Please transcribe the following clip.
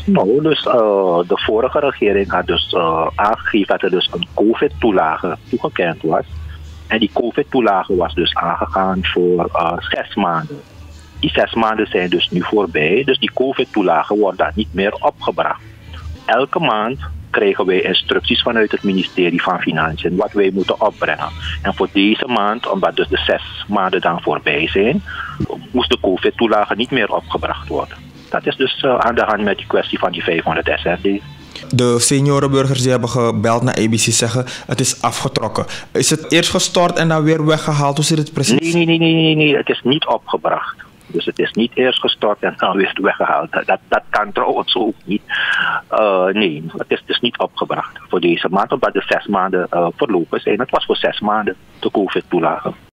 Nou, dus de vorige regering had dus aangegeven dat er dus een COVID-toelage toegekend was. En die COVID-toelage was dus aangegaan voor 6 maanden. Die 6 maanden zijn dus nu voorbij, dus die COVID-toelage wordt dan niet meer opgebracht. Elke maand krijgen wij instructies vanuit het ministerie van Financiën wat wij moeten opbrengen. En voor deze maand, omdat dus de 6 maanden dan voorbij zijn, moest de COVID-toelage niet meer opgebracht worden. Dat is dus aan de hand met die kwestie van die 500 SRD. De seniorenburgers die hebben gebeld naar ABC zeggen het is afgetrokken. Is het eerst gestort en dan weer weggehaald? Hoe zit het precies? Nee, het is niet opgebracht. Dus het is niet eerst gestort en dan weer weggehaald. Dat kan trouwens ook niet. Nee, het is dus niet opgebracht voor deze maand, omdat de 6 maanden verlopen zijn. Het was voor 6 maanden de COVID-toelage.